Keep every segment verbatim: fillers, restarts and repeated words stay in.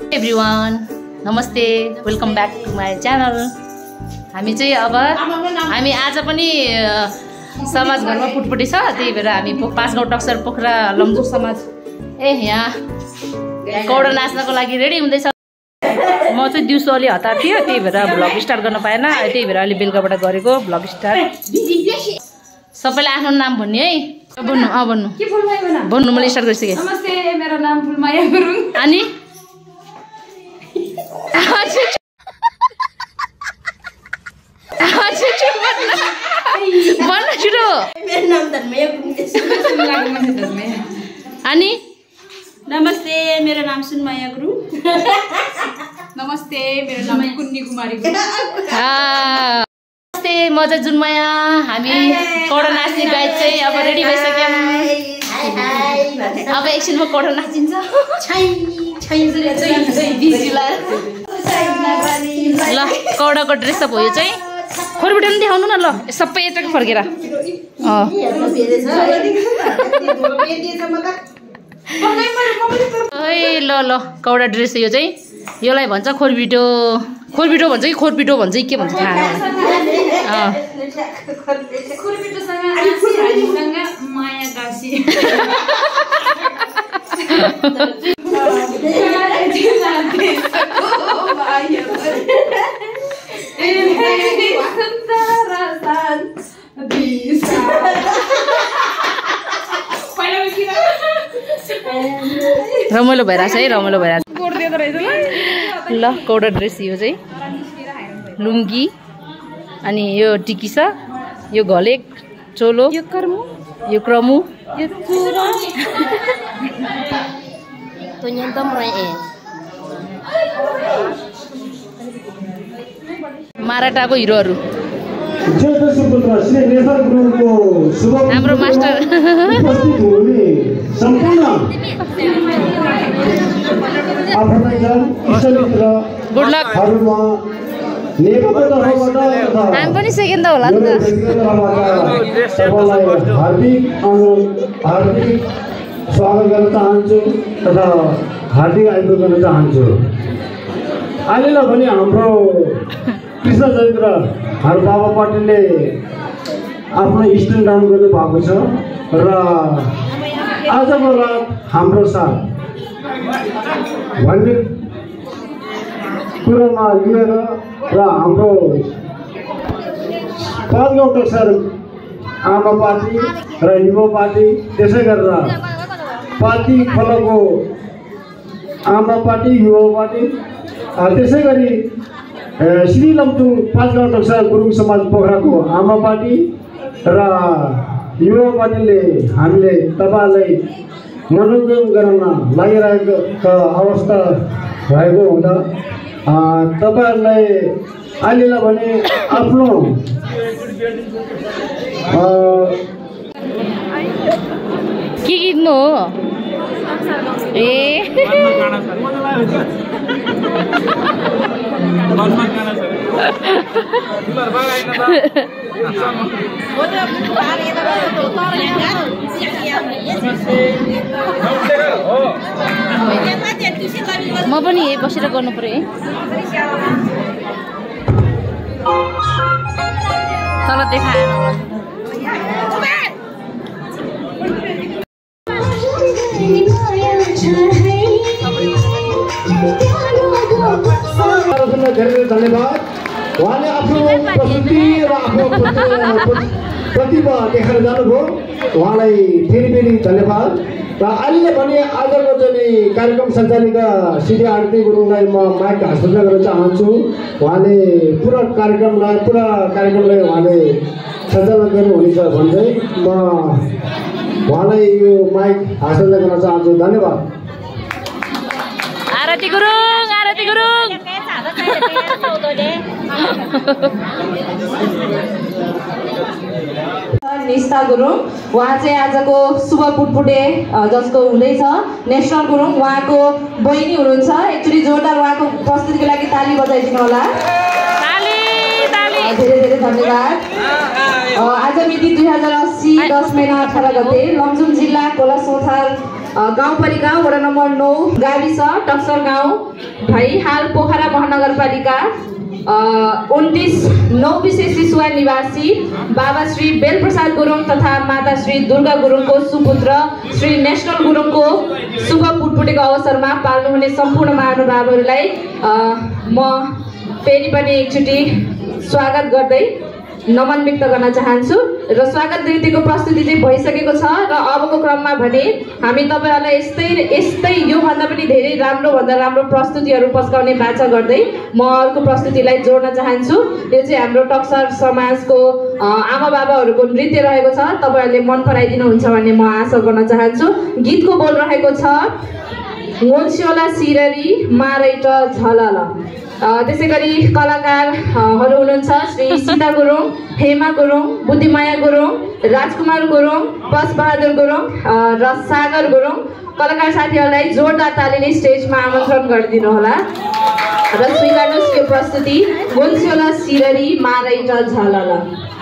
Everyone नमस्ते welcome back to my channel. हामी चाहिँ अब हामी आज पनि समाज घरमा पुटपुटी छ, त्यही भएर हामी पाँच गाउँ टक्सर पोखरा लम्जु समाज ए यहाँ कौडा नाच्नको लागि रेडी हुँदैछ। म चाहिँ दिउँसो अलि हतार थियो, त्यही भएर भ्लग स्टार्ट गर्न पाएन, त्यही भएर अलि बेलुकाबाट गरेको भ्लग स्टार्ट। सबैले आफ्नो नाम भन्ने है, भन्नु अँ भन्नु भन्नु मैले स्टार्ट गरिसकेँ। नमस्ते, मेरो नाम फुलमाया गुरुङ। अनि भन्नु छिटो। मेरो नाम धर्मया गुरुङ। अनि नमस्ते, मेरो नाम सुनमाया गुरुङ। नमस्ते, मेरो नाम कुन्नी कुमारी गुरुङ। नमस्ते, म चाहिँ जुनमाया। हामी कौडा नाच्ने गाइड चाहिँ अब रेडी भइसक्यौँ। अब एकछिनमा कौडा नाचिन्छ। ल कौडाको ड्रेसअप हो यो चाहिँ। खोरबिटो पनि देखाउनु न ल, सबै यताको फर्केर। अँ ल ल कौडा ड्रेस यो चाहिँ, योलाई भन्छ खोरबिटो। खोरबिटो भन्छ कि खोरपिटो भन्छ कि के भन्छ थाहा रमाइलो भइरहेछ है, रमाइलो भइरहेछ। ल कौडा ड्रेस यो चाहिँ लुङ्गी, अनि यो टिकी छ, यो घलेक चोलो, यो क्रमु, यो क्रमु, यो चुरा। माराटाको हिरोहरू हाम्रो मास्टर गुड लक। हामी पनि सेकेन्ड त होला नि त। हार्दिक हार्दिक स्वागत गर्न चाहन्छु तथा हार्दिक आइपुग गर्न चाहन्छु। अहिले भने हाम्रो कृष्ण चन्द्र हाम्रो बाबा पाटिलले आफ्नो स्ट्यान्ड डाउन गर्नुभएको छ र आजको रात हाम्रो साथ भन्ने कुरामा लिएर र हाम्रो पाँच गाउँ टक्सर आमा पार्टी र युवा पार्टी, त्यसै गरेर पार्टी खोलाको आमा पार्टी, युवा पार्टी, त्यसै गरी श्री लम्चु पाँच गाउँ टक्सर गुरुङ समाज पोखराको आमा पार्टी र युवा पार्टीले हामीले तपाईँलाई मनोरञ्जन गराउन लागिरहेको अवस्था भएको हुँदा तपाईँहरूलाई अहिलेलाई भने आफ्नो के किन्नु हो? ए म पनि यही बसेर गर्नु पर्यो है। तल देखाएन धेरै धन्यवाद। उहाँले आफ्नो प्रस्तुति र आफ्नो प्रतिभा देखाएर जानुभयो, उहाँलाई फेरि फेरि धन्यवाद। र अहिले भने आजको चाहिँ कार्यक्रम सञ्चालिका श्री आरती गुरुङलाई म माइक हस्तान्तरण गर्न चाहन्छु। उहाँले पुरा कार्यक्रमलाई पुरा कार्यक्रमलाई उहाँले सञ्चालन गर्नुहुनेछ भन्दै म उहाँलाई यो माइक हस्तान्तरण गर्न चाहन्छु। धन्यवाद। आरती गुरुङ, आरती गुरुङ। निष्ठा गुरुङ, उहाँ चाहिँ आजको शुभ पुटपुटे जसको हुँदैछ नेसनल गुरुङ, उहाँको बहिनी हुनुहुन्छ। एक्चुअली जोरदार उहाँको प्रस्तुतिको लागि ताली बजाइदिनु होला। धेरै धेरै धन्यवाद। आज मिति दुई हजार अस्सी दस महिना अठारह गते लमजुङ जिल्ला कोलासोथार गाउँपालिका वडा नम्बर नौ गाविस टक्सर गाउँ भई हाल पोखरा महानगरपालिका उन्तिस नौ विशेष शिशुवा निवासी बाबा श्री बेलप्रसाद गुरुङ तथा माता श्री दुर्गा गुरुङको सुपुत्र श्री नेशनल गुरुङको शुभ पुटपुटेको अवसरमा पाल्नुहुने सम्पूर्ण महानुभावहरूलाई म फेरि पनि एकचोटि स्वागत गर्दै नमन व्यक्त गर्न चाहन्छु र स्वागत नृत्यको प्रस्तुति चाहिँ भइसकेको छ र अबको क्रममा भने हामी तपाईहरुलाई यस्तै यस्तै यो भन्दा पनि धेरै राम्रो भन्दा राम्रो प्रस्तुतिहरू पस्काउने बाचा गर्दै म अर्को प्रस्तुतिलाई जोड्न चाहन्छु। यो चाहिँ हाम्रो टक्सर समाजको आमा बाबाहरूको नृत्य रहेको छ, तपाईहरुले मन पराइदिनुहुन्छ भन्ने म आशा गर्न चाहन्छु। गीतको बोल रहेको छ मोन्स्योला सिररी मारैट झलल। त्यसै गरी कलाकारहरू हुनुहुन्छ श्री सीता गुरुङ, हेमा गुरुङ, बुद्धिमाया गुरुङ, राजकुमार गुरुङ, पस बहादुर गुरुङ र सागर गुरुङ। कलाकार साथीहरूलाई जोरदार तालीले स्टेजमा आमन्त्रण गरिदिनु होला र स्वीकार्नुहोस् यो प्रस्तुति मोन्स्योला सिररी मारैट झलल।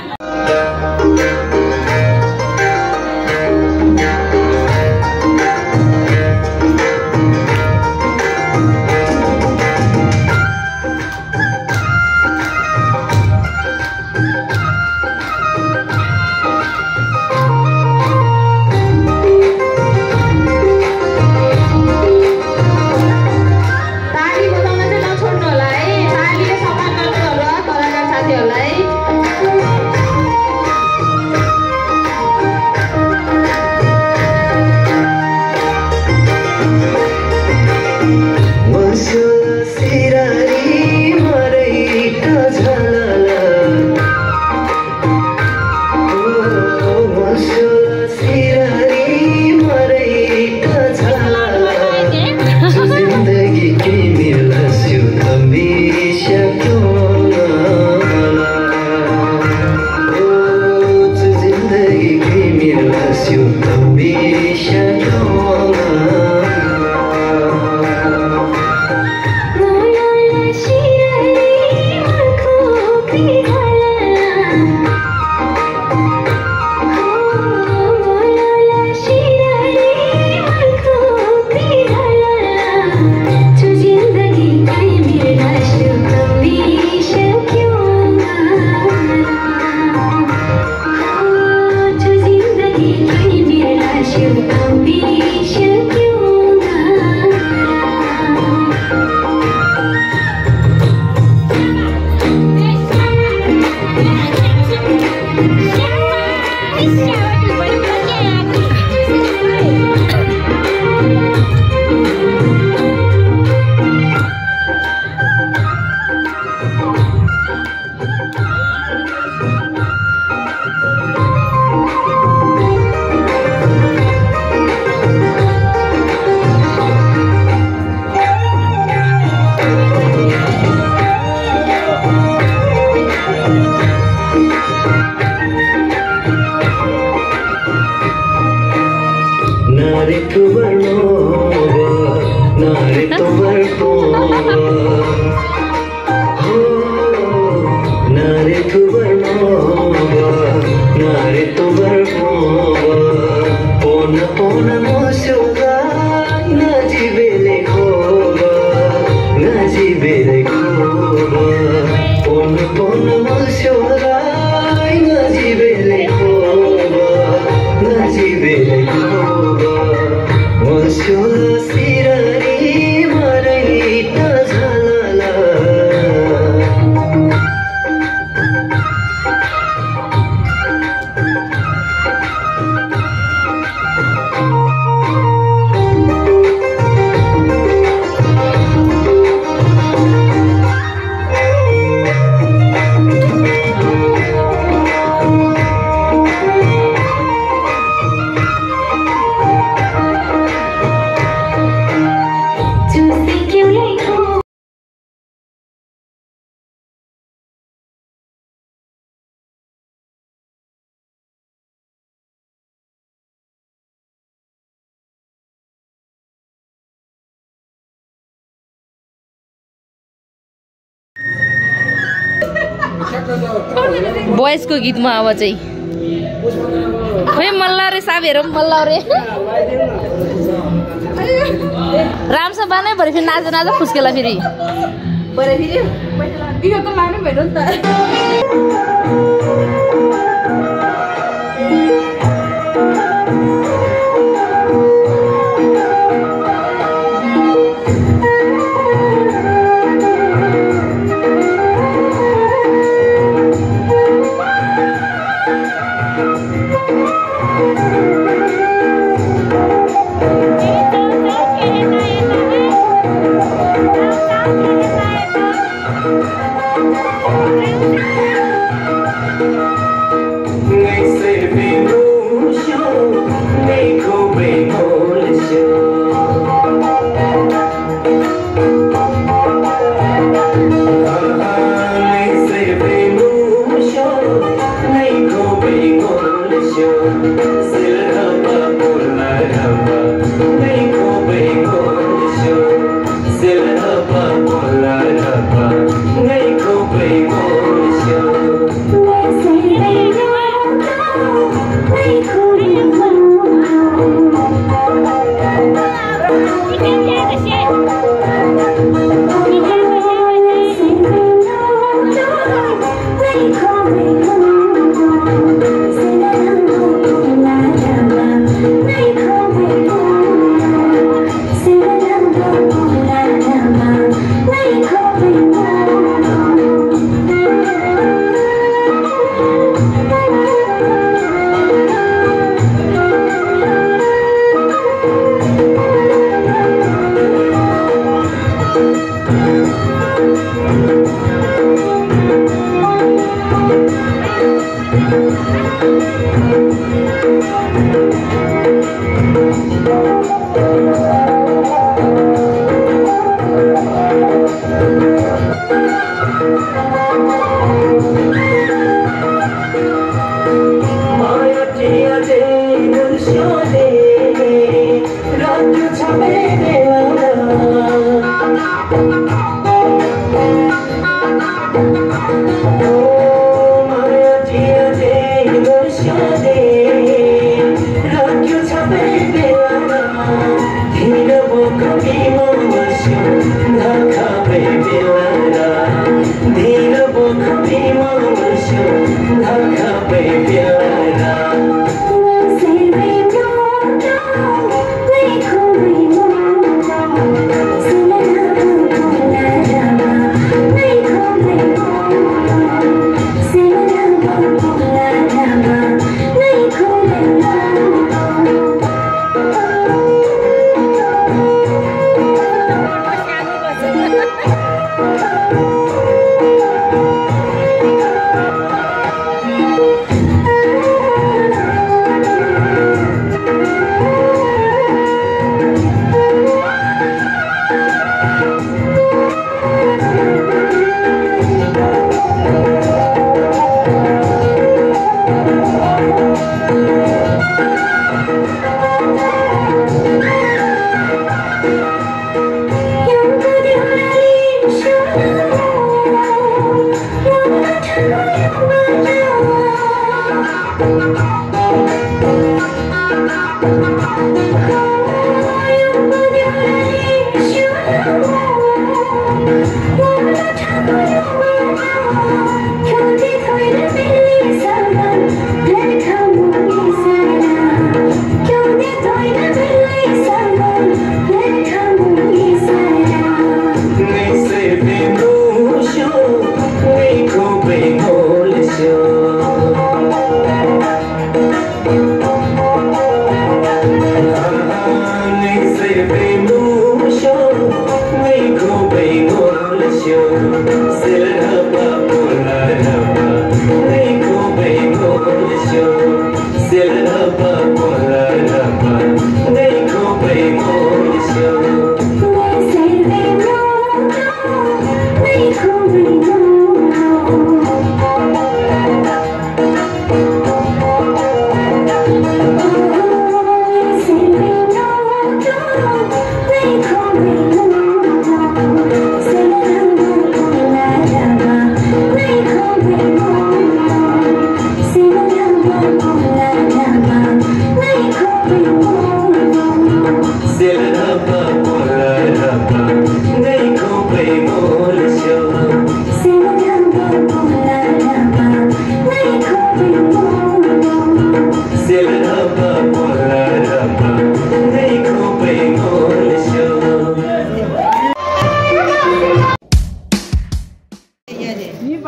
बॉयजको गीतमा अब चाहिँ खोइ मल्ला रे साबेर मल्ला रे राम्रोसँग बानै भरे फेरि नाच्दा नाच्दा फुस्केला फेरि भरे फेरि यो त लानु भएन नि त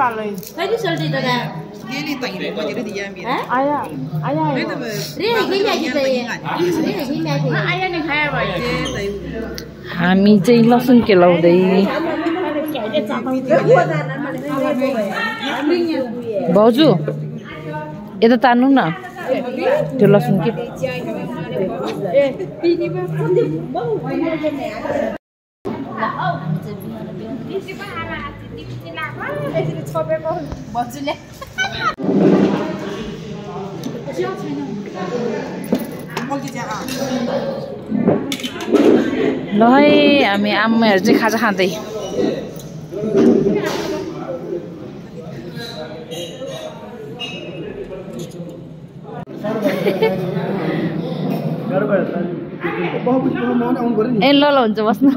Thấy đi sợi gì đó nè. Cái đi tặng để có cái gì em biết. Hả? Ai à? Ai à? Riêng là cái nhà gì thì? Riêng là cái nhà gì? Ai ăn được hai vậy? हामी चाहिँ लसुन केलाउँदै भाउजू यता तान्नु न त्यो लसुन के ल है हामी आमाहरू चाहिँ खाजा खाँदै ए ल ल हुन्छ बस्नु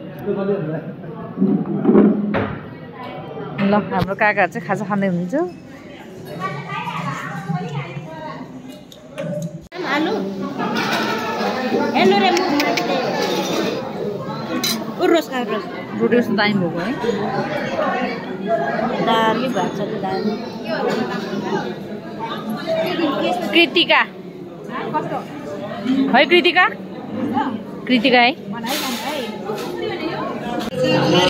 ल हाम्रो काकाहरू चाहिँ खाजा खाँदै हुनुहुन्छ आलु हेलो रे मुख मार्दै उरोस खा उरोस रोटी जस्तो दामी भएको है दामी भएको छ दामी कृतिका है कृतिका कृतिका है